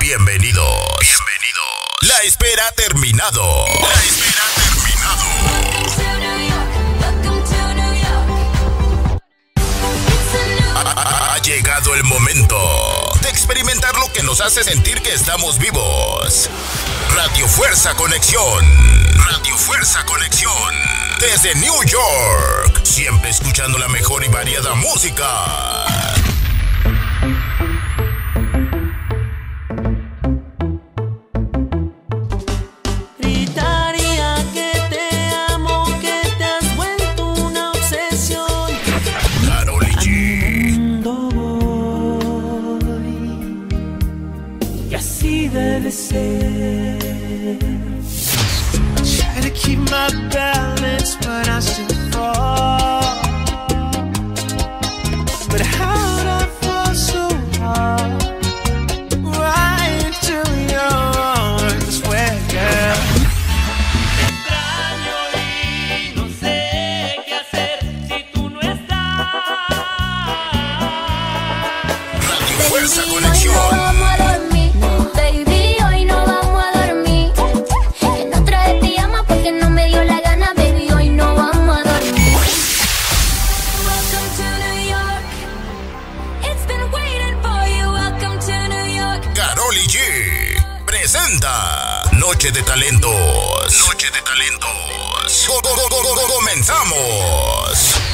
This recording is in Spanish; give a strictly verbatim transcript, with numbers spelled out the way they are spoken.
Bienvenidos. Bienvenidos. La espera ha terminado. La espera ha terminado. Ha, ha llegado el momento de experimentar lo que nos hace sentir que estamos vivos. Radio Fuerza Conexión. Radio Fuerza Conexión. Desde New York. Siempre escuchando la mejor y variada música. Try to keep my balance, but I still fall. But how'd I fall so hard? Right into your arms, where, girl? Extraño y no sé qué hacer si tú no estás. Radio Fuerza Conexión. Presenta Noche de Talentos. Noche de Talentos. Co- co- co- co- Comenzamos.